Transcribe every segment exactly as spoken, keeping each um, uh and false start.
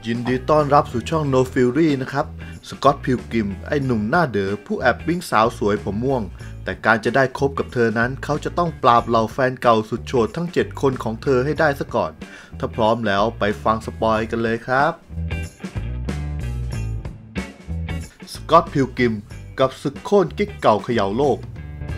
ยินดีต้อนรับสู่ช่อง No Fury นะครับสกอตต์ พิลกริมไอหนุ่มหน้าเด๋อผู้แอบปิ๊งสาวสวยผมม่วงแต่การจะได้คบกับเธอนั้นเขาจะต้องปราบเหล่าแฟนเก่าสุดโฉดทั้งเจ็ดคนของเธอให้ได้ซะก่อนถ้าพร้อมแล้วไปฟังสปอยกันเลยครับสกอตต์ พิลกริมกับศึกโค่นกิ๊กเก่าเขย่าโลก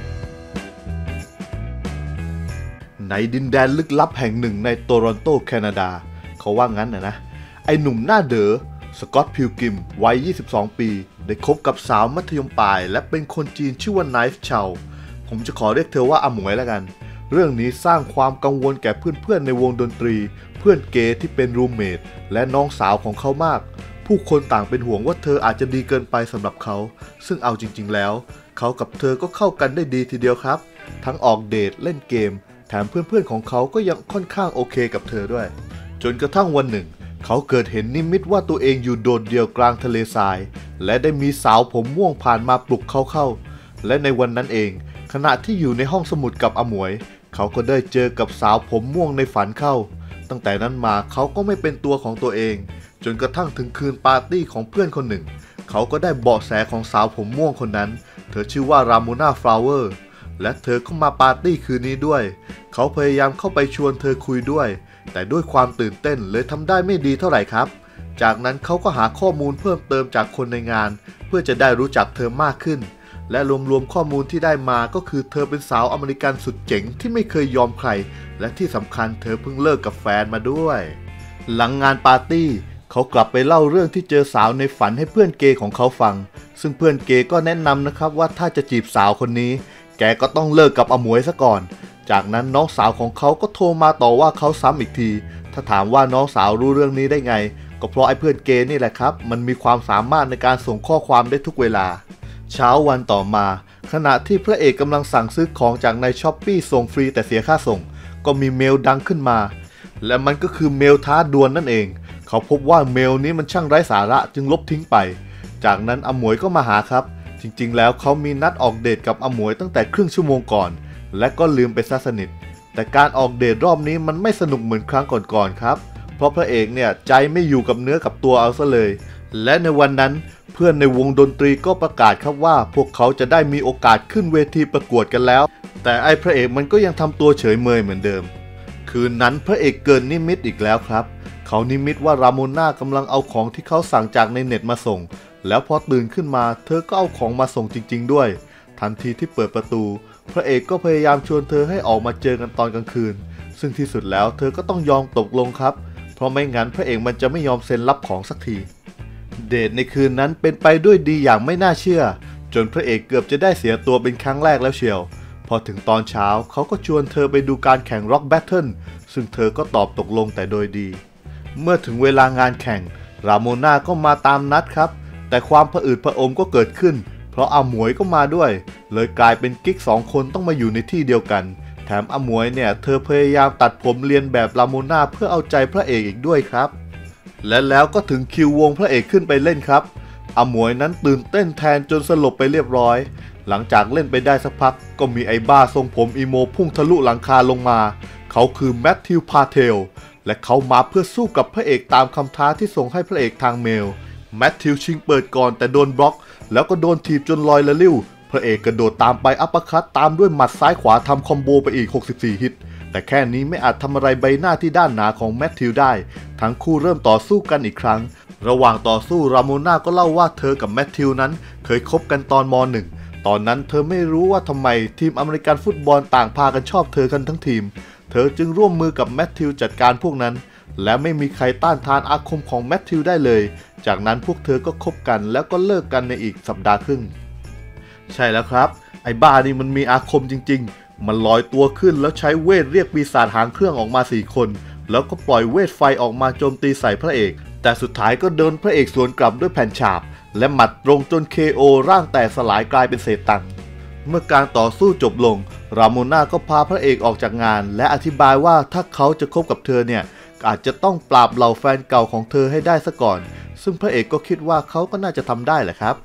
ในดินแดนลึกลับแห่งหนึ่งในโตรอนโตแคนาดาเขาว่างั้นนะนะไอหนุ่มหน้าเด๋อสกอตต์ พิลกริมวัยยี่สิบสองปีได้คบกับสาวมัธยมปลายและเป็นคนจีนชื่อว่าไนฟ์เชาผมจะขอเรียกเธอว่าอาหมวยแล้วกันเรื่องนี้สร้างความกังวลแก่เพื่อนๆในวงดนตรีเพื่อนเกย์ที่เป็นรูมเมทและน้องสาวของเขามากผู้คนต่างเป็นห่วงว่าเธออาจจะดีเกินไปสำหรับเขาซึ่งเอาจริงๆแล้วเขากับเธอก็เข้ากันได้ดีทีเดียวครับทั้งออกเดทเล่นเกมแถมเพื่อนๆของเขาก็ยังค่อนข้างโอเคกับเธอด้วยจนกระทั่งวันหนึ่งเขาเกิดเห็นนิมิตว่าตัวเองอยู่โดดเดี่ยวกลางทะเลทรายและได้มีสาวผมม่วงผ่านมาปลุกเขาเข้าและในวันนั้นเองขณะที่อยู่ในห้องสมุดกับอาหมวยเขาก็ได้เจอกับสาวผมม่วงในฝันเข้าตั้งแต่นั้นมาเขาก็ไม่เป็นตัวของตัวเองจนกระทั่งถึงคืนปาร์ตี้ของเพื่อนคนหนึ่งเขาก็ได้เบาะแสของสาวผมม่วงคนนั้นเธอชื่อว่าราโมนาฟลาวเวอร์และเธอก็มาปาร์ตี้คืนนี้ด้วยเขาพยายามเข้าไปชวนเธอคุยด้วยแต่ด้วยความตื่นเต้นเลยทำได้ไม่ดีเท่าไหร่ครับจากนั้นเขาก็หาข้อมูลเพิ่มเติมจากคนในงานเพื่อจะได้รู้จักเธอมากขึ้นและรวมๆข้อมูลที่ได้มาก็คือเธอเป็นสาวอเมริกันสุดเจ๋งที่ไม่เคยยอมใครและที่สำคัญเธอเพิ่งเลิกกับแฟนมาด้วยหลังงานปาร์ตี้เขากลับไปเล่าเรื่องที่เจอสาวในฝันให้เพื่อนเกย์ของเขาฟังซึ่งเพื่อนเกย์ก็แนะนำนะครับว่าถ้าจะจีบสาวคนนี้แกก็ต้องเลิกกับอาหมวยซะก่อนจากนั้นน้องสาวของเขาก็โทรมาต่อว่าเขาซ้ำอีกทีถ้าถามว่าน้องสาวรู้เรื่องนี้ได้ไงก็เพราะไอ้เพื่อนเกย์นี่แหละครับมันมีความสามารถในการส่งข้อความได้ทุกเวลาเช้าวันต่อมาขณะที่พระเอกกำลังสั่งซื้อของจากในช้อปปี้ส่งฟรีแต่เสียค่าส่งก็มีเมลดังขึ้นมาและมันก็คือเมลท้าดวล นั่นเองเขาพบว่าเมลนี้มันช่างไร้สาระจึงลบทิ้งไปจากนั้นอาหมวยก็มาหาครับจริงๆแล้วเขามีนัดออกเดทกับอาหมวยตั้งแต่ครึ่งชั่วโมงก่อนและก็ลืมไปซะสนิทแต่การออกเดทรอบนี้มันไม่สนุกเหมือนครั้งก่อนๆครับเพราะพระเอกเนี่ยใจไม่อยู่กับเนื้อกับตัวเอาซะเลยและในวันนั้นเพื่อนในวงดนตรีก็ประกาศครับว่าพวกเขาจะได้มีโอกาสขึ้นเวทีประกวดกันแล้วแต่ไอ้พระเอกมันก็ยังทำตัวเฉยเมยเหมือนเดิมคืนนั้นพระเอกเกินนิมิตอีกแล้วครับเขานิมิตว่าราโมน่ากำลังเอาของที่เขาสั่งจากในเน็ตมาส่งแล้วพอตื่นขึ้นมาเธอก็เอาของมาส่งจริงๆด้วยทันทีที่เปิดประตูพระเอกก็พยายามชวนเธอให้ออกมาเจอกันตอนกลางคืนซึ่งที่สุดแล้วเธอก็ต้องยอมตกลงครับเพราะไม่งั้นพระเอกมันจะไม่ยอมเซ็นรับของสักทีเดทในคืนนั้นเป็นไปด้วยดีอย่างไม่น่าเชื่อจนพระเอกเกือบจะได้เสียตัวเป็นครั้งแรกแล้วเชียวพอถึงตอนเช้าเขาก็ชวนเธอไปดูการแข่งร็อกแบทเทิลซึ่งเธอก็ตอบตกลงแต่โดยดีเมื่อถึงเวลางานแข่งราโมน่าก็มาตามนัดครับแต่ความผะอืดผะอมก็เกิดขึ้นเพราะอาหมวยก็มาด้วยเลยกลายเป็นกิ๊กสองคนต้องมาอยู่ในที่เดียวกันแถมอาหมวยเนี่ยเธอพยายามตัดผมเลียนแบบราโมน่าเพื่อเอาใจพระเอกอีกด้วยครับและแล้วก็ถึงคิววงพระเอกขึ้นไปเล่นครับอาหมวยนั้นตื่นเต้นแทนจนสลบไปเรียบร้อยหลังจากเล่นไปได้สักพักก็มีไอ้บ้าทรงผมอีโมพุ่งทะลุหลังคาลงมาเขาคือแมทธิว พาเทลและเขามาเพื่อสู้กับพระเอกตามคำท้าที่ส่งให้พระเอกทางเมลแมทธิวชิงเปิดก่อนแต่โดนบล็อกแล้วก็โดนถีบจนลอยละลิ้วพระเอกกระโดดตามไปอัปเปอร์คัตตามด้วยหมัดซ้ายขวาทำคอมโบไปอีกหกสิบสี่ฮิตแต่แค่นี้ไม่อาจทำอะไรใบหน้าที่ด้านหนาของแมทธิวได้ทั้งคู่เริ่มต่อสู้กันอีกครั้งระหว่างต่อสู้ราโมน่าก็เล่าว่าเธอกับแมทธิวนั้นเคยคบกันตอนม หนึ่งตอนนั้นเธอไม่รู้ว่าทำไมทีมอเมริกันฟุตบอลต่างพากันชอบเธอกันทั้งทีมเธอจึงร่วมมือกับแมทธิวจัดการพวกนั้นและไม่มีใครต้านทานอาคมของแมทธิวได้เลยจากนั้นพวกเธอก็คบกันแล้วก็เลิกกันในอีกสัปดาห์ครึ่งใช่แล้วครับไอ้บ้านี่มันมีอาคมจริงๆมันลอยตัวขึ้นแล้วใช้เวทเรียกปีศาจหางเครื่องออกมาสี่คนแล้วก็ปล่อยเวทไฟออกมาโจมตีใส่พระเอกแต่สุดท้ายก็โดนพระเอกสวนกลับด้วยแผ่นฉาบและหมัดตรงจน เค โอ ร่างแตกสลายกลายเป็นเศษตังเมื่อการต่อสู้จบลงราโมน่าก็พาพระเอกออกจากงานและอธิบายว่าถ้าเขาจะคบกับเธอเนี่ยอาจจะต้องปราบเหล่าแฟนเก่าของเธอให้ได้ซะก่อนซึ่งพระเอกก็คิดว่าเขาก็น่าจะทำได้แหละครับ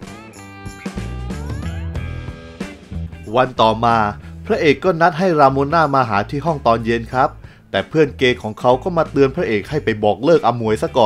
วันต่อมาพระเอกก็นัดให้ราโมน่ามาหาที่ห้องตอนเย็นครับแต่เพื่อนเกย์ของเขาก็มาเตือนพระเอกให้ไปบอกเลิกอาหมวยซะก่อน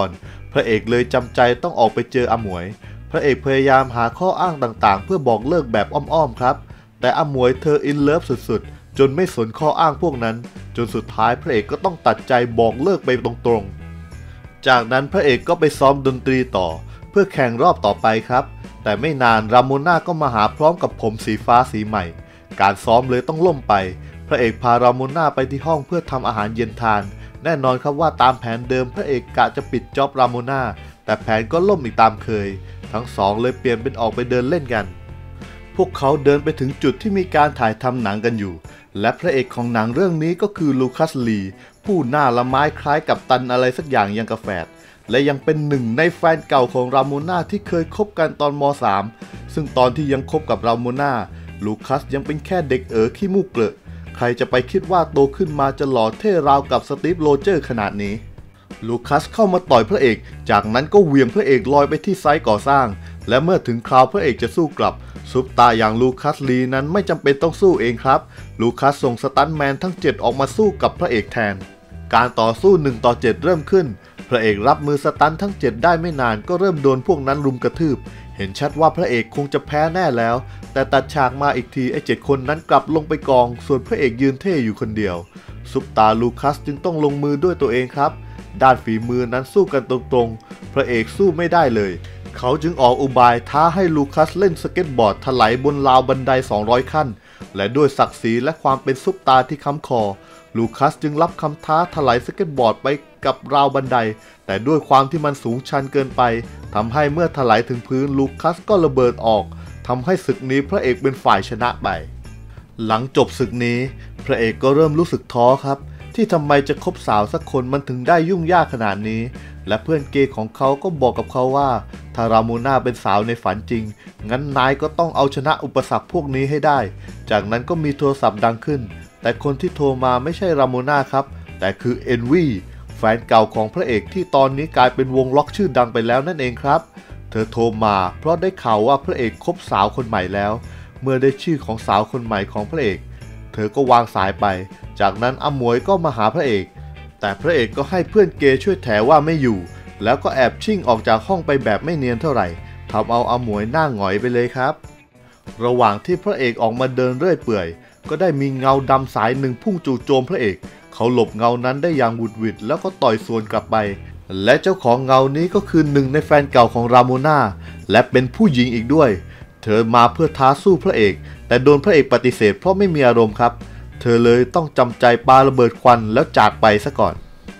พระเอกเลยจำใจต้องออกไปเจออาหมวยพระเอกพยายามหาข้ออ้างต่างๆเพื่อบอกเลิกแบบอ้อมๆครับแต่อาหมวยเธออินเลิฟสุดๆจนไม่สนข้ออ้างพวกนั้นจนสุดท้ายพระเอกก็ต้องตัดใจบอกเลิกไปตรงๆจากนั้นพระเอกก็ไปซ้อมดนตรีต่อเพื่อแข่งรอบต่อไปครับแต่ไม่นานราโมน่าก็มาหาพร้อมกับผมสีฟ้าสีใหม่การซ้อมเลยต้องล่มไปพระเอกพาราโมน่าไปที่ห้องเพื่อทำอาหารเย็นทานแน่นอนครับว่าตามแผนเดิมพระเอกกะจะปิดจ็อบราโมน่าแต่แผนก็ล่มอีกตามเคยทั้งสองเลยเปลี่ยนเป็นออกไปเดินเล่นกันพวกเขาเดินไปถึงจุดที่มีการถ่ายทำหนังกันอยู่และพระเอกของหนังเรื่องนี้ก็คือลูคัสลีผู้หน้าละไม้คล้ายกับตันอะไรสักอย่างยังกาแฟและยังเป็นหนึ่งในแฟนเก่าของราโมน่าที่เคยคบกันตอนม .สาม ซึ่งตอนที่ยังคบกับราโมน่าลูคัสยังเป็นแค่เด็กเอ๋อขี้มูกเกลอะใครจะไปคิดว่าโตขึ้นมาจะหล่อเท่ราวกับสตีฟโรเจอร์ขนาดนี้ลูคัสเข้ามาต่อยพระเอกจากนั้นก็เหวี่ยงพระเอกลอยไปที่ไซต์ก่อสร้างและเมื่อถึงคราวพระเอกจะสู้กลับซุปตาอย่างลูคัสลีนั้นไม่จำเป็นต้องสู้เองครับลูคัสส่งสตันแมนทั้งเจ็ดออกมาสู้กับพระเอกแทนการต่อสู้หนึ่งต่อเจ็ดเริ่มขึ้นพระเอกรับมือสตันทั้งเจ็ดได้ไม่นานก็เริ่มโดนพวกนั้นรุมกระทืบเห็นชัดว่าพระเอกคงจะแพ้แน่แล้วแต่ตัดฉากมาอีกทีไอ้เจ็ดคนนั้นกลับลงไปกองส่วนพระเอกยืนเท่อยู่คนเดียวซุปตาลูคัสจึงต้องลงมือด้วยตัวเองครับด้านฝีมือนั้นสู้กันตรงๆพระเอกสู้ไม่ได้เลยเขาจึงออกอุบายท้าให้ลูคัสเล่นสเก็ตบอร์ดถลายบนราวบันไดสองร้อยขั้นและด้วยศักดิ์ศรีและความเป็นซุปตาที่ค้ำคอลูคัสจึงรับคำท้าถลายสเก็ตบอร์ดไปกับราวบันไดแต่ด้วยความที่มันสูงชันเกินไปทำให้เมื่อถลายถึงพื้นลูคัสก็ระเบิดออกทำให้ศึกนี้พระเอกเป็นฝ่ายชนะไปหลังจบศึกนี้พระเอกก็เริ่มรู้สึกท้อครับที่ทำไมจะคบสาวสักคนมันถึงได้ยุ่งยากขนาดนี้และเพื่อนเกย์ของเขาก็บอกกับเขาว่าถ้าราโมน่าเป็นสาวในฝันจริงงั้นนายก็ต้องเอาชนะอุปสรรคพวกนี้ให้ได้จากนั้นก็มีโทรศัพท์ดังขึ้นแต่คนที่โทรมาไม่ใช่ราโมน่าครับแต่คือเอนวีแฟนเก่าของพระเอกที่ตอนนี้กลายเป็นวงล็อกชื่อดังไปแล้วนั่นเองครับเธอโทรมาเพราะได้ข่าวว่าพระเอกคบสาวคนใหม่แล้วเมื่อได้ชื่อของสาวคนใหม่ของพระเอกเธอก็วางสายไปจากนั้นอาหมวยก็มาหาพระเอกแต่พระเอกก็ให้เพื่อนเกย์ช่วยแถว่าไม่อยู่แล้วก็แอบชิ่งออกจากห้องไปแบบไม่เนียนเท่าไหร่ทำเอาอาหมวยหน้าหงอยไปเลยครับระหว่างที่พระเอกออกมาเดินเรื่อยเปื่อยก็ได้มีเงาดำสายหนึ่งพุ่งจู่โจมพระเอกเขาหลบเงานั้นได้อย่างหวุดหวิดแล้วก็ต่อยสวนกลับไปและเจ้าของเงานี้ก็คือหนึ่งในแฟนเก่าของราโมน่าและเป็นผู้หญิงอีกด้วยเธอมาเพื่อท้าสู้พระเอกแต่โดนพระเอกปฏิเสธเพราะไม่มีอารมณ์ครับเธอเลยต้องจำใจปาระเบิดควันแล้วจากไปซะก่อน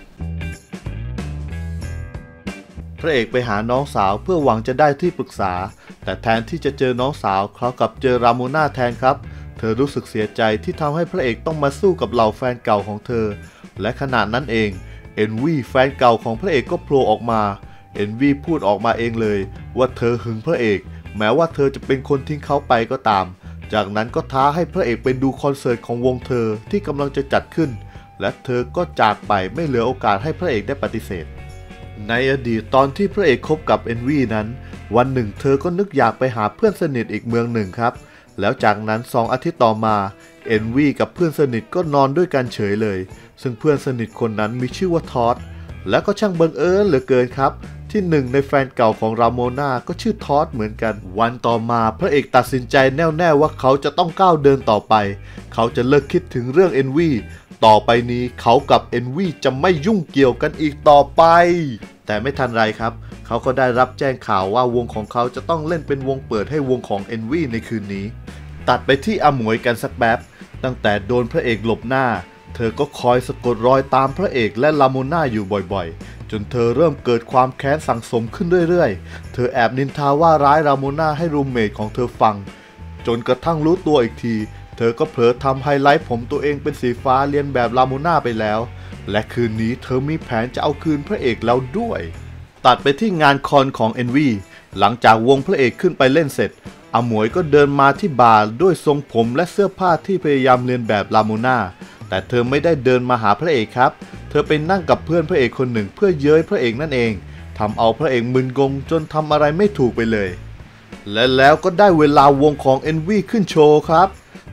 พระเอกไปหาน้องสาวเพื่อหวังจะได้ที่ปรึกษาแต่แทนที่จะเจอน้องสาวเขากลับเจอราโมน่าแทนครับเธอรู้สึกเสียใจที่ทำให้พระเอกต้องมาสู้กับเหล่าแฟนเก่าของเธอและขณะนั้นเองเอ็นวีแฟนเก่าของพระเอกก็โผล่ออกมาเอ็นวีพูดออกมาเองเลยว่าเธอหึงพระเอกแม้ว่าเธอจะเป็นคนทิ้งเขาไปก็ตามจากนั้นก็ท้าให้พระเอกไปดูคอนเสิร์ตของวงเธอที่กำลังจะจัดขึ้นและเธอก็จากไปไม่เหลือโอกาสให้พระเอกได้ปฏิเสธในอดีตตอนที่พระเอกคบกับเอ็นวีนั้นวันหนึ่งเธอก็นึกอยากไปหาเพื่อนสนิทอีกเมืองหนึ่งครับแล้วจากนั้นสองอาทิตย์ต่อมาเอ็นวีกับเพื่อนสนิทก็นอนด้วยกันเฉยเลยซึ่งเพื่อนสนิทคนนั้นมีชื่อว่าทอดและก็ช่างบังเอิญเหลือเกินครับที่หนึ่งในแฟนเก่าของราโมน่าก็ชื่อทอดเหมือนกันวันต่อมาพระเอกตัดสินใจแน่วแน่ว่าเขาจะต้องก้าวเดินต่อไปเขาจะเลิกคิดถึงเรื่องเอ็นวีต่อไปนี้เขากับเอ็นวีจะไม่ยุ่งเกี่ยวกันอีกต่อไปแต่ไม่ทันไรครับเขาก็ได้รับแจ้งข่าวว่าวงของเขาจะต้องเล่นเป็นวงเปิดให้วงของเอ็นวีในคืนนี้ตัดไปที่อาหมวยกันสักแป๊บตั้งแต่โดนพระเอกหลบหน้าเธอก็คอยสะกดรอยตามพระเอกและราโมน่าอยู่บ่อยๆจนเธอเริ่มเกิดความแค้นสั่งสมขึ้นเรื่อยๆเธอแอบนินทาว่าร้ายราโมน่าให้รูมเมทของเธอฟังจนกระทั่งรู้ตัวอีกทีเธอก็เผลอทำไฮไลท์ผมตัวเองเป็นสีฟ้าเลียนแบบราโมน่าไปแล้วและคืนนี้เธอมีแผนจะเอาคืนพระเอกแล้วด้วยตัดไปที่งานคอนของเอ็นวีหลังจากวงพระเอกขึ้นไปเล่นเสร็จอาหมวยก็เดินมาที่บาร์ด้วยทรงผมและเสื้อผ้าที่พยายามเลียนแบบราโมน่าแต่เธอไม่ได้เดินมาหาพระเอกครับเธอไปนั่งกับเพื่อนพระเอกคนหนึ่งเพื่อเย้ยพระเอกนั่นเองทำเอาพระเอกมึนงงจนทำอะไรไม่ถูกไปเลยและแล้วก็ได้เวลาวงของเอ็นวีขึ้นโชว์ครับ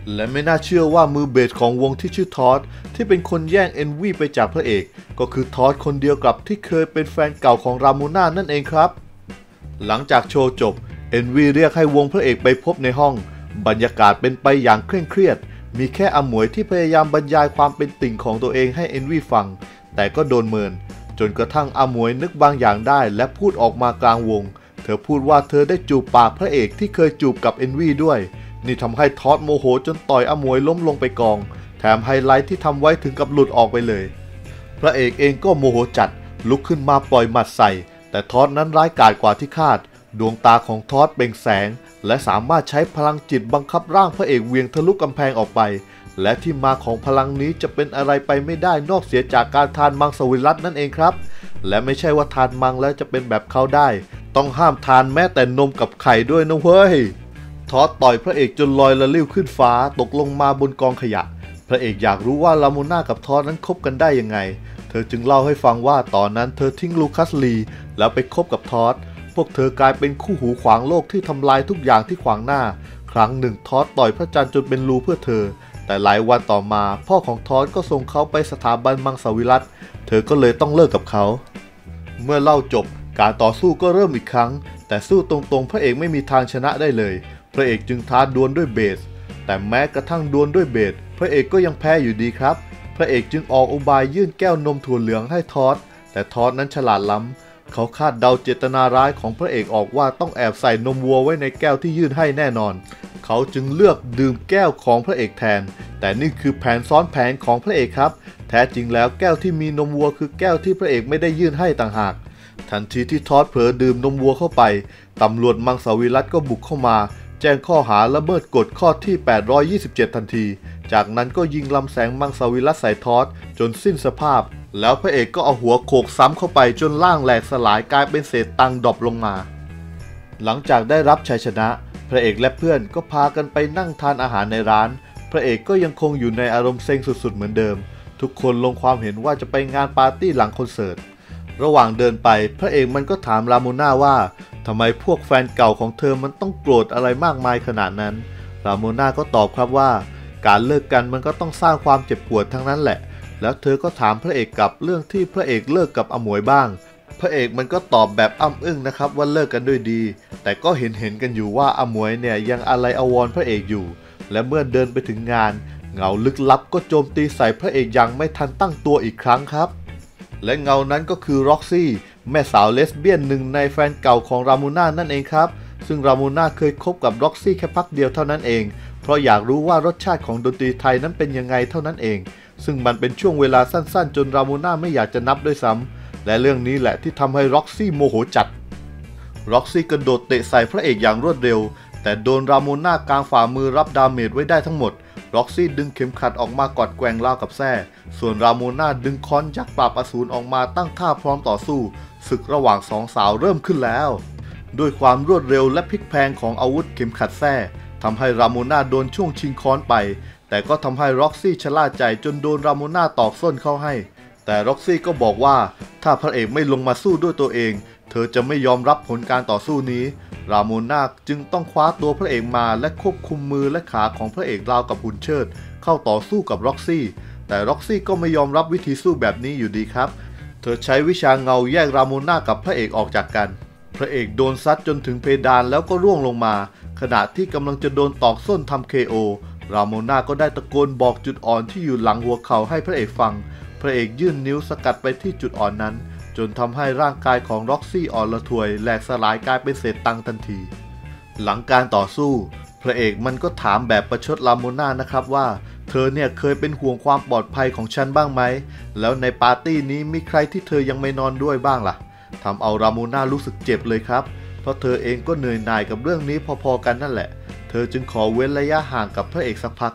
และไม่น่าเชื่อว่ามือเบสของวงที่ชื่อทอดที่เป็นคนแย่งเอนวีไปจากพระเอกก็คือทอดคนเดียวกับที่เคยเป็นแฟนเก่าของรามูน่านั่นเองครับหลังจากโชว์จบเอนวีเรียกให้วงพระเอกไปพบในห้องบรรยากาศเป็นไปอย่างเคร่งเครียดมีแค่อมวยที่พยายามบรรยายความเป็นติ่งของตัวเองให้เอนวีฟังแต่ก็โดนเมินจนกระทั่งอมวยนึกบางอย่างได้และพูดออกมากลางวงเธอพูดว่าเธอได้จูบปากพระเอกที่เคยจูบกับเอนวีด้วยนี่ทำให้ทอดโมโหจนต่อยอมวยล้มลงไปกองแถมไฮไลท์ที่ทำไว้ถึงกับหลุดออกไปเลยพระเอกเองก็โมโหจัดลุกขึ้นมาปล่อยหมัดใส่แต่ทอดนั้นร้ายกาจกว่าที่คาดดวงตาของทอดเปล่งแสงและสามารถใช้พลังจิตบังคับร่างพระเอกเวียงทะลุกำแพงออกไปและที่มาของพลังนี้จะเป็นอะไรไปไม่ได้นอกเสียจากการทานมังสวิรัตินั่นเองครับและไม่ใช่ว่าทานมังแล้วจะเป็นแบบเขาได้ต้องห้ามทานแม้แต่นมกับไข่ด้วยนะเว้ยทอดต่อยพระเอกจนลอยละลิ้วขึ้นฟ้าตกลงมาบนกองขยะพระเอกอยากรู้ว่าลาโมน่ากับทอดนั้นคบกันได้ยังไงเธอจึงเล่าให้ฟังว่าตอนนั้นเธอทิ้งลูคัสลีแล้วไปคบกับทอดพวกเธอกลายเป็นคู่หูขวางโลกที่ทำลายทุกอย่างที่ขวางหน้าครั้งหนึ่งทอดต่อยพระจันทร์จนเป็นรูเพื่อเธอแต่หลายวันต่อมาพ่อของทอดก็ส่งเขาไปสถาบันมังสวิรัติเธอก็เลยต้องเลิกกับเขาเมื่อเล่าจบการต่อสู้ก็เริ่มอีกครั้งแต่สู้ตรงๆพระเอกไม่มีทางชนะได้เลยพระเอกจึงท้าดวลด้วยเบสแต่แม้กระทั่งดวลด้วยเบสพระเอกก็ยังแพ้อยู่ดีครับพระเอกจึงออกอุบายยื่นแก้วนมถั่วเหลืองให้ทอดแต่ทอดนั้นฉลาดล้ำเขาคาดเดาเจตนาร้ายของพระเอกออกว่าต้องแอบใส่นมวัวไว้ในแก้วที่ยื่นให้แน่นอนเขาจึงเลือกดื่มแก้วของพระเอกแทนแต่นี่คือแผนซ้อนแผนของพระเอกครับแท้จริงแล้วแก้วที่มีนมวัวคือแก้วที่พระเอกไม่ได้ยื่นให้ต่างหากทันทีที่ทอดเผลอดื่มนมวัวเข้าไปตำรวจมังสวิรัติก็บุกเข้ามาแจ้งข้อหาละเมิดกฎข้อที่แปดร้อยยี่สิบเจ็ดทันทีจากนั้นก็ยิงลำแสงมังสวิรัติใส่ทอดจนสิ้นสภาพแล้วพระเอกก็เอาหัวโขกซ้ำเข้าไปจนร่างแหลกสลายกลายเป็นเศษตังดรอปลงมาหลังจากได้รับชัยชนะพระเอกและเพื่อนก็พากันไปนั่งทานอาหารในร้านพระเอกก็ยังคงอยู่ในอารมณ์เซ็งสุดๆเหมือนเดิมทุกคนลงความเห็นว่าจะไปงานปาร์ตี้หลังคอนเสิร์ตระหว่างเดินไปพระเอกมันก็ถามราโมน่าว่าทำไมพวกแฟนเก่าของเธอมันต้องโกรธอะไรมากมายขนาดนั้นราโมน่าก็ตอบครับว่าการเลิกกันมันก็ต้องสร้างความเจ็บปวดทั้งนั้นแหละแล้วเธอก็ถามพระเอกกับเรื่องที่พระเอกเลิกกับอมวยบ้างพระเอกมันก็ตอบแบบอ้ำอึ้งนะครับว่าเลิกกันด้วยดีแต่ก็เห็นเห็นกันอยู่ว่าอมวยเนี่ยยังอะไรอาวรณ์พระเอกอยู่และเมื่อเดินไปถึงงานเงาลึกลับก็โจมตีใส่พระเอกอย่างไม่ทันตั้งตัวอีกครั้งครับและเงานั้นก็คือร็อกซี่แม่สาวเลสเบี้ยนหนึ่งในแฟนเก่าของรามูน่านั่นเองครับซึ่งรามูน่าเคยคบกับร็อกซี่แค่พักเดียวเท่านั้นเองเพราะอยากรู้ว่ารสชาติของดนตรีไทยนั้นเป็นยังไงเท่านั้นเองซึ่งมันเป็นช่วงเวลาสั้นๆจนรามูน่าไม่อยากจะนับด้วยซ้ำและเรื่องนี้แหละที่ทำให้ร็อกซี่โมโหจัดร็อกซี่กระโดดเตะใส่พระเอกอย่างรวดเร็วแต่โดนรามูน่ากางฝ่ามือรับดาเมจไว้ได้ทั้งหมดร็อกซี่ดึงเข็มขัดออกมากอดแกว่งราวกับแส้ส่วนราโมน่าดึงค้อนยักษ์ปราบอสูรออกมาตั้งท่าพร้อมต่อสู้ศึกระหว่างสองสาวเริ่มขึ้นแล้วด้วยความรวดเร็วและพลิกแพลงของอาวุธเข็มขัดแส้ทำให้ราโมน่าโดนช่วงชิงค้อนไปแต่ก็ทำให้ร็อกซี่ชะล่าใจจนโดนราโมน่าตอกส้นเข้าให้แต่ร็อกซี่ก็บอกว่าถ้าพระเอกไม่ลงมาสู้ด้วยตัวเองเธอจะไม่ยอมรับผลการต่อสู้นี้ราโมน่าจึงต้องคว้าตัวพระเอกมาและควบคุมมือและขาของพระเอกราวกับหุ่นเชิดเข้าต่อสู้กับร็อกซี่แต่ร็อกซี่ก็ไม่ยอมรับวิธีสู้แบบนี้อยู่ดีครับเธอใช้วิชาเงาแยกราโมน่ากับพระเอกออกจากกันพระเอกโดนซัดจนถึงเพดานแล้วก็ร่วงลงมาขณะที่กำลังจะโดนตอกส้นทำ เค โอ ราโมน่าก็ได้ตะโกนบอกจุดอ่อนที่อยู่หลังหัวเข่าให้พระเอกฟังพระเอกยื่นนิ้วสกัดไปที่จุดอ่อนนั้นจนทำให้ร่างกายของร็อกซี่อ่อนระทวยแหลกสลายกลายเป็นเศษตังทันทีหลังการต่อสู้พระเอกมันก็ถามแบบประชดราโมน่านะครับว่าเธอเนี่ยเคยเป็นห่วงความปลอดภัยของฉันบ้างไหมแล้วในปาร์ตี้นี้มีใครที่เธอยังไม่นอนด้วยบ้างล่ะทำเอาราโมน่ารู้สึกเจ็บเลยครับเพราะเธอเองก็เหนื่อยหน่ายกับเรื่องนี้พอๆกันนั่นแหละเธอจึงขอเว้นระยะห่างกับพระเอกสักพัก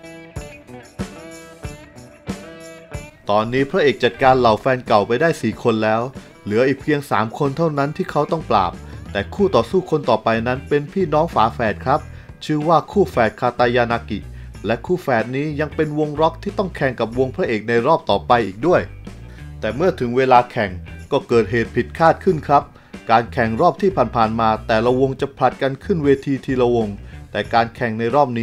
ตอนนี้พระเอกจัดการเหล่าแฟนเก่าไปได้สี่คนแล้วเหลืออีกเพียงสามคนเท่านั้นที่เขาต้องปราบแต่คู่ต่อสู้คนต่อไปนั้นเป็นพี่น้องฝาแฝดครับชื่อว่าคู่แฝดคาตายานากิและคู่แฝดนี้ยังเป็นวงร็อกที่ต้องแข่งกับวงพระเอกในรอบต่อไปอีกด้วยแต่เมื่อถึงเวลาแข่งก็เกิดเหตุผิดคาดขึ้นครับการแข่งรอบที่ผ่านๆมาแต่ละวงจะผลัดกันขึ้นเวทีทีละวงแต่การแข่งในรอบนี้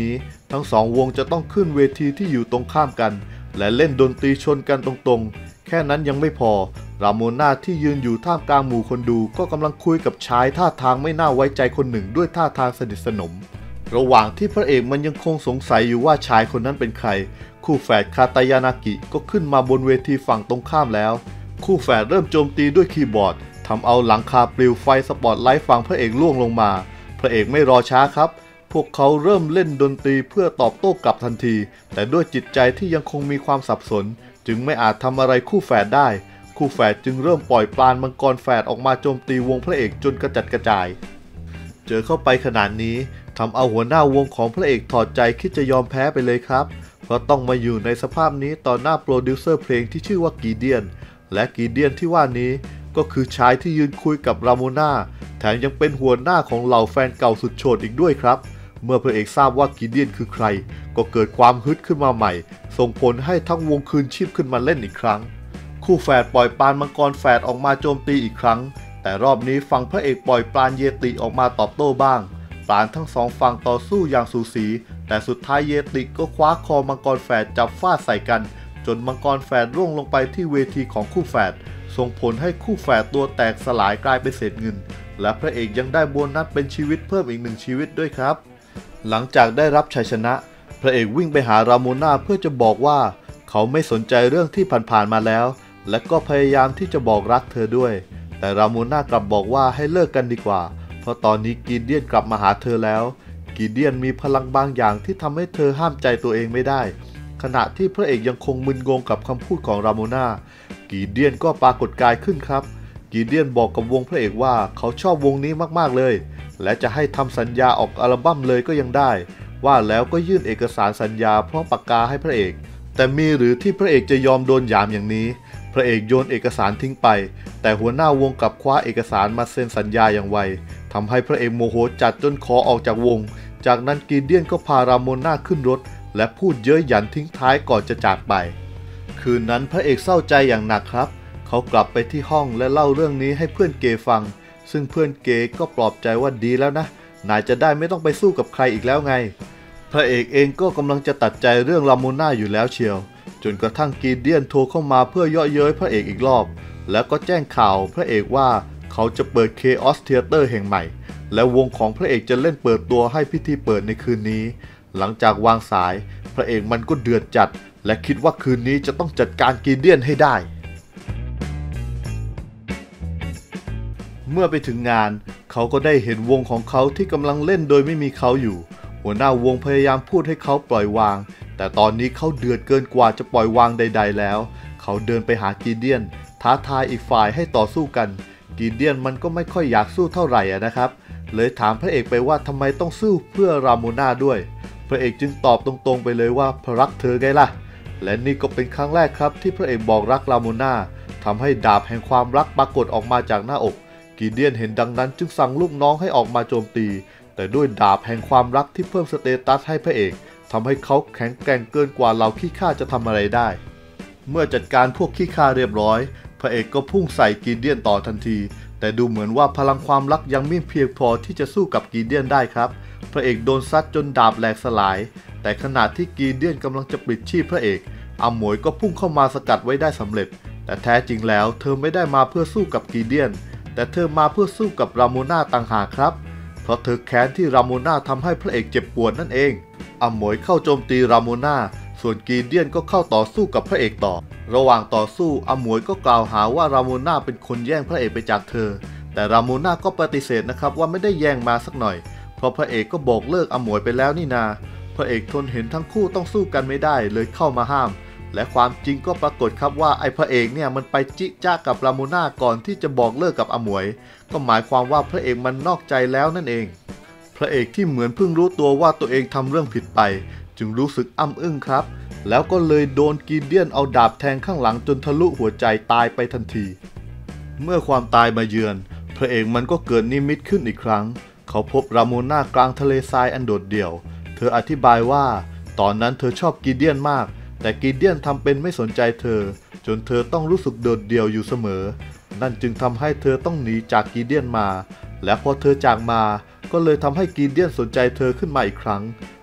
ทั้งสองวงจะต้องขึ้นเวทีที่อยู่ตรงข้ามกันและเล่นดนตรีชนกันตรงๆแค่นั้นยังไม่พอราโมน่าที่ยืนอยู่ท่ามกลางหมู่คนดูก็กำลังคุยกับชายท่าทางไม่น่าไว้ใจคนหนึ่งด้วยท่าทางสนิทสนมระหว่างที่พระเอกมันยังคงสงสัยอยู่ว่าชายคนนั้นเป็นใครคู่แฝดคาตายานากิก็ขึ้นมาบนเวทีฝั่งตรงข้ามแล้วคู่แฝดเริ่มโจมตีด้วยคีย์บอร์ดทำเอาหลังคาปลิวไฟสปอตไลท์ฝั่งพระเอกล่วงลงมาพระเอกไม่รอช้าครับพวกเขาเริ่มเล่นดนตรีเพื่อตอบโต้กลับทันทีแต่ด้วยจิตใจที่ยังคงมีความสับสนจึงไม่อาจทำอะไรคู่แฝดได้คู่แฝดจึงเริ่มปล่อยปราณมังกรแฝดออกมาโจมตีวงพระเอกจนกระจัดกระจายเจอเข้าไปขนาดนี้ทำเอาหัวหน้าวงของพระเอกถอดใจคิดจะยอมแพ้ไปเลยครับเพราะต้องมาอยู่ในสภาพนี้ต่อหน้าโปรดิวเซอร์เพลงที่ชื่อว่ากีเดียนและกีเดียนที่ว่านี้ก็คือชายที่ยืนคุยกับราโมน่าแถมยังเป็นหัวหน้าของเหล่าแฟนเก่าสุดโฉดอีกด้วยครับเมื่อพระเอกทราบว่ากีเดียนคือใครก็เกิดความฮึดขึ้นมาใหม่ส่งผลให้ทั้งวงคืนชีพขึ้นมาเล่นอีกครั้งคู่แฝดปล่อยปราณมังกรแฝดออกมาโจมตีอีกครั้งแต่รอบนี้ฝั่งพระเอกปล่อยปราณเยติออกมาตอบโต้บ้างปราณทั้งสองฝั่งต่อสู้อย่างสูสีแต่สุดท้ายเยติก็คว้าคอมังกรแฝดจับฟาดใส่กันจนมังกรแฝดร่วงลงไปที่เวทีของคู่แฝดส่งผลให้คู่แฝดตัวแตกสลายกลายเป็นเศษเงินและพระเอกยังได้โบนัสเป็นชีวิตเพิ่มอีกหนึ่งชีวิตด้วยครับหลังจากได้รับชัยชนะพระเอกวิ่งไปหาราโมน่าเพื่อจะบอกว่าเขาไม่สนใจเรื่องที่ผ่านๆมาแล้วและก็พยายามที่จะบอกรักเธอด้วยแต่ราโมน่ากลับบอกว่าให้เลิกกันดีกว่าเพราะตอนนี้กีเดียนกลับมาหาเธอแล้วกีเดียนมีพลังบางอย่างที่ทำให้เธอห้ามใจตัวเองไม่ได้ขณะที่พระเอกยังคงมึนงงกับคำพูดของราโมน่ากีเดียนก็ปรากฏกายขึ้นครับกีเดียนบอกกับวงพระเอกว่าเขาชอบวงนี้มากๆเลยและจะให้ทำสัญญาออกอัลบั้มเลยก็ยังได้ว่าแล้วก็ยื่นเอกสารสัญญาพร้อมปากกาให้พระเอกแต่มีหรือที่พระเอกจะยอมโดนหยามอย่างนี้พระเอกโยนเอกสารทิ้งไปแต่หัวหน้าวงกลับคว้าเอกสารมาเซ็นสัญญาอย่างไวทำให้พระเอกโมโหจัดจนขอออกจากวงจากนั้นกีเดียนก็พาราโมน่าขึ้นรถและพูดเย้ยหยันทิ้งท้ายก่อนจะจากไปคืนนั้นพระเอกเศร้าใจอย่างหนักครับเขากลับไปที่ห้องและเล่าเรื่องนี้ให้เพื่อนเกย์ฟังซึ่งเพื่อนเกย์ก็ปลอบใจว่าดีแล้วนะนายจะได้ไม่ต้องไปสู้กับใครอีกแล้วไงพระเอกเองก็กำลังจะตัดใจเรื่องราโมน่าอยู่แล้วเชียวจนกระทั่งกีเดียนโทรเข้ามาเพื่อเยาะเย้ยพระเอกอีกรอบแล้วก็แจ้งข่าวพระเอกว่าเขาจะเปิด Chaos Theater แห่งใหม่และวงของพระเอกจะเล่นเปิดตัวให้พิธีเปิดในคืนนี้หลังจากวางสายพระเอกมันก็เดือดจัดและคิดว่าคืนนี้จะต้องจัดการกีเดียนให้ได้เมื่อไปถึงงานเขาก็ได้เห็นวงของเขาที่กำลังเล่นโดยไม่มีเขาอยู่หัวหน้าวงพยายามพูดให้เขาปล่อยวางแต่ตอนนี้เขาเดือดเกินกว่าจะปล่อยวางใดๆแล้วเขาเดินไปหากีเดียนท้าทายอีกฝ่ายให้ต่อสู้กันกีเดียนมันก็ไม่ค่อยอยากสู้เท่าไหร่นะครับเลยถามพระเอกไปว่าทำไมต้องสู้เพื่อราโมน่าด้วยพระเอกจึงตอบตรงๆไปเลยว่าเพราะรักเธอไงล่ะและนี่ก็เป็นครั้งแรกครับที่พระเอกบอกรักราโมน่าทำให้ดาบแห่งความรักปรากฏออกมาจากหน้าอกกีเดียนเห็นดังนั้นจึงสั่งลูกน้องให้ออกมาโจมตีแต่ด้วยดาบแห่งความรักที่เพิ่มสเตตัสให้พระเอกทำให้เขาแข็งแกร่งเกินกว่าเหล่าขี้ข้าจะทำอะไรได้เมื่อจัดการพวกขี้ข้าเรียบร้อยพระเอกก็พุ่งใส่กีเดียนต่อทันทีแต่ดูเหมือนว่าพลังความรักยังไม่เพียงพอที่จะสู้กับกีเดียนได้ครับพระเอกโดนซัดจนดาบแหลกสลายแต่ขณะที่กีเดียนกำลังจะปลิดชีพพระเอกอมวยก็พุ่งเข้ามาสกัดไว้ได้สำเร็จแต่แท้จริงแล้วเธอไม่ได้มาเพื่อสู้กับกีเดียนแต่เธอมาเพื่อสู้กับราโมน่าต่างหากครับเพราะเธอแค้นที่ราโมน่าทำให้พระเอกเจ็บปวดนั่นเองอมวยเข้าโจมตีราโมน่าส่วนกีเดียนก็เข้าต่อสู้กับพระเอกต่อระหว่างต่อสู้อมวยก็กล่าวหาว่าราโมน่าเป็นคนแย่งพระเอกไปจากเธอแต่ราโมน่าก็ปฏิเสธนะครับว่าไม่ได้แย่งมาสักหน่อยเพราะพระเอกก็บอกเลิกอมวยไปแล้วนี่นาพระเอกทนเห็นทั้งคู่ต้องสู้กันไม่ได้เลยเข้ามาห้ามและความจริงก็ปรากฏครับว่าไอ้พระเอกเนี่ยมันไปจิจ้ากับราโมน่าก่อนที่จะบอกเลิกกับอมวยก็หมายความว่าพระเอกมันนอกใจแล้วนั่นเองพระเอกที่เหมือนเพิ่งรู้ตัวว่าตัวเองทำเรื่องผิดไปจึงรู้สึกอ้ำอึ้งครับแล้วก็เลยโดนกีเดียนเอาดาบแทงข้างหลังจนทะลุหัวใจตายไปทันทีเมื่อความตายมาเยือนพระเอกมันก็เกิดนิมิตขึ้นอีกครั้งเขาพบราโมน่ากลางทะเลทรายอันโดดเดี่ยวเธออธิบายว่าตอนนั้นเธอชอบกีเดียนมากแต่กีเดียนทำเป็นไม่สนใจเธอจนเธอต้องรู้สึกโดดเดี่ยวอยู่เสมอนั่นจึงทำให้เธอต้องหนีจากกีเดียนมาและพอเธอจากมาก็เลยทำให้กีเดียนสนใจเธอขึ้นมาอีกครั้ง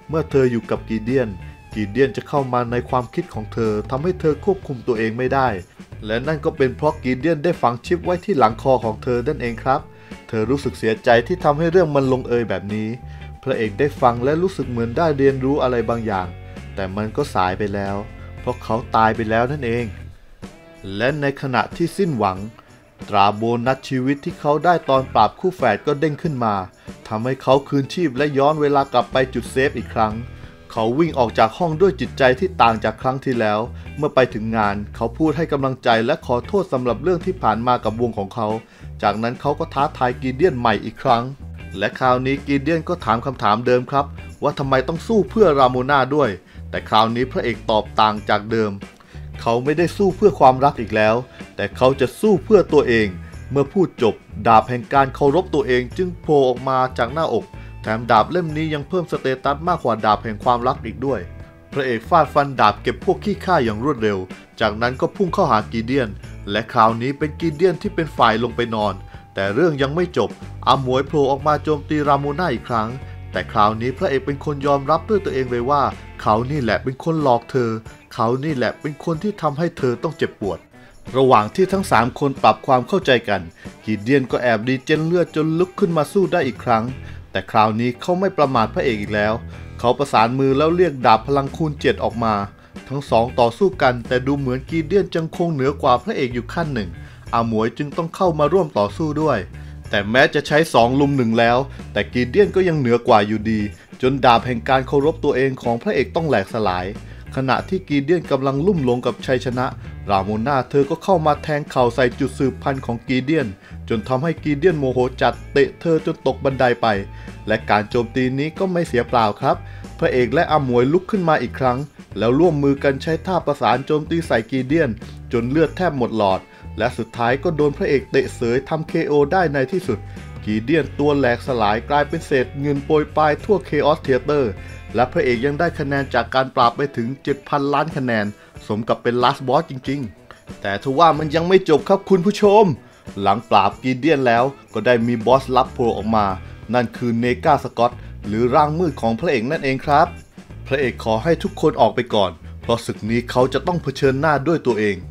เมื่อเธออยู่กับกีเดียนกีเดียนจะเข้ามาในความคิดของเธอทำให้เธอควบคุมตัวเองไม่ได้และนั่นก็เป็นเพราะกีเดียนได้ฝังชิปไว้ที่หลังคอของเธอนั่นเองครับเธอรู้สึกเสียใจที่ทำให้เรื่องมันลงเอยแบบนี้พระเอกได้ฟังและรู้สึกเหมือนได้เรียนรู้อะไรบางอย่างแต่มันก็สายไปแล้วเพราะเขาตายไปแล้วนั่นเองและในขณะที่สิ้นหวังตราโบนัสชีวิตที่เขาได้ตอนปราบคู่แฝดก็เด้งขึ้นมาทำให้เขาคืนชีพและย้อนเวลากลับไปจุดเซฟอีกครั้งเขาวิ่งออกจากห้องด้วยจิตใจที่ต่างจากครั้งที่แล้วเมื่อไปถึงงานเขาพูดให้กำลังใจและขอโทษสำหรับเรื่องที่ผ่านมากับวงของเขาจากนั้นเขาก็ท้าทายกีเดียนใหม่อีกครั้งและคราวนี้กีเดียนก็ถามคำถามเดิมครับว่าทำไมต้องสู้เพื่อราโมนาด้วยแต่คราวนี้พระเอกตอบต่างจากเดิมเขาไม่ได้สู้เพื่อความรักอีกแล้วแต่เขาจะสู้เพื่อตัวเองเมื่อพูดจบดาบแห่งการเคารพตัวเองจึงโผล่ออกมาจากหน้าอกแถมดาบเล่มนี้ยังเพิ่มสเตตัสมากกว่าดาบแห่งความรักอีกด้วยพระเอกฟาดฟันดาบเก็บพวกขี้ข้าอย่างรวดเร็วจากนั้นก็พุ่งเข้าหากีเดียนและคราวนี้เป็นกีเดียนที่เป็นฝ่ายลงไปนอนแต่เรื่องยังไม่จบอาหมวยโผล่ออกมาโจมตีราโมนาอีกครั้งแต่คราวนี้พระเอกเป็นคนยอมรับด้วยตัวเองเลยว่าเขานี่แหละเป็นคนหลอกเธอเขานี่แหละเป็นคนที่ทำให้เธอต้องเจ็บปวดระหว่างที่ทั้งสามคนปรับความเข้าใจกันกีเดียนก็แอบดีเจนเลือดจนลุกขึ้นมาสู้ได้อีกครั้งแต่คราวนี้เขาไม่ประมาทพระเอกอีกแล้วเขาประสานมือแล้วเรียกดาบพลังคูณเจ็ดออกมาทั้งสองต่อสู้กันแต่ดูเหมือนกีเดียนยังคงเหนือกว่าพระเอกอยู่ขั้นหนึ่งอาหมวยจึงต้องเข้ามาร่วมต่อสู้ด้วยแต่แม้จะใช้สองลุมหนึ่งแล้วแต่กีเดียนก็ยังเหนือกว่าอยู่ดีจนดาบแห่งการเคารพตัวเองของพระเอกต้องแหลกสลายขณะที่กีเดียนกำลังลุ่มหลงกับชัยชนะราโมนาเธอก็เข้ามาแทงเข่าใส่จุดสืบพันธุ์ของกีเดียนจนทำให้กีเดียนโมโหจัดเตะเธอจนตกบันไดไปและการโจมตีนี้ก็ไม่เสียเปล่าครับพระเอกและอาหมวยลุกขึ้นมาอีกครั้งแล้วร่วมมือกันใช้ท่าประสานโจมตีใส่กีเดียนจนเลือดแทบหมดหลอดและสุดท้ายก็โดนพระเอกเตะเสยทำ เค โอ ได้ในที่สุดกีเดียนตัวแหลกสลายกลายเป็นเศษเงินโปรยปลายทั่ว Chaos Theater และพระเอกยังได้คะแนนจากการปราบไปถึง เจ็ดพัน ล้านคะแนนสมกับเป็นลาสบอสจริงๆแต่ทว่ามันยังไม่จบครับคุณผู้ชมหลังปราบกีเดียนแล้วก็ได้มีบอสลับโผล่ออกมานั่นคือเนกาสกอตหรือร่างมืดของพระเอกนั่นเองครับพระเอกขอให้ทุกคนออกไปก่อนเพราะศึกนี้เขาจะต้องเผชิญหน้าด้วยตัวเอง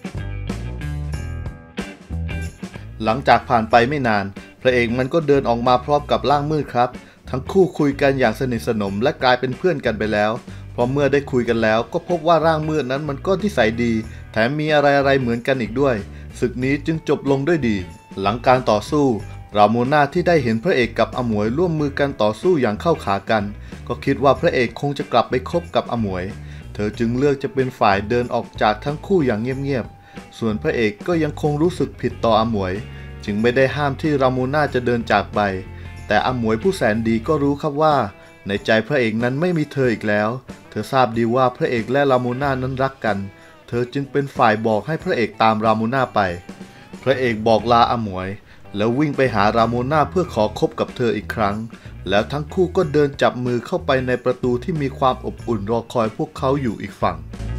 หลังจากผ่านไปไม่นานพระเอกมันก็เดินออกมาพร้อมกับร่างมืดครับทั้งคู่คุยกันอย่างสนิทสนมและกลายเป็นเพื่อนกันไปแล้วเพราะเมื่อได้คุยกันแล้วก็พบว่าร่างมืดนั้นมันก็นิสัยดีแถมมีอะไรๆเหมือนกันอีกด้วยศึกนี้จึงจบลงด้วยดีหลังการต่อสู้ราโมนาที่ได้เห็นพระเอกกับอาหมวยร่วมมือกันต่อสู้อย่างเข้าขากันก็คิดว่าพระเอกคงจะกลับไปคบกับอาหมวยเธอจึงเลือกจะเป็นฝ่ายเดินออกจากทั้งคู่อย่างเงียบๆส่วนพระเอกก็ยังคงรู้สึกผิดต่ออาหมวยจึงไม่ได้ห้ามที่ราโมนาจะเดินจากไปแต่อาหมวยผู้แสนดีก็รู้ครับว่าในใจพระเอกนั้นไม่มีเธออีกแล้วเธอทราบดีว่าพระเอกและราโมนานั้นรักกันเธอจึงเป็นฝ่ายบอกให้พระเอกตามราโมนาไปพระเอกบอกลาอาหมวยแล้ววิ่งไปหาราโมนาเพื่อขอคบกับเธออีกครั้งแล้วทั้งคู่ก็เดินจับมือเข้าไปในประตูที่มีความอบอุ่นรอคอยพวกเขาอยู่อีกฝั่ง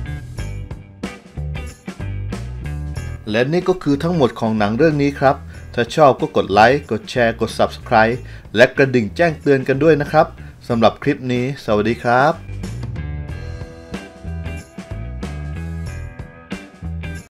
และนี่ก็คือทั้งหมดของหนังเรื่องนี้ครับถ้าชอบก็กดไลค์กดแชร์กด ซับสไครบ์ และกระดิ่งแจ้งเตือนกันด้วยนะครับสำหรับคลิปนี้สวัสดีครับ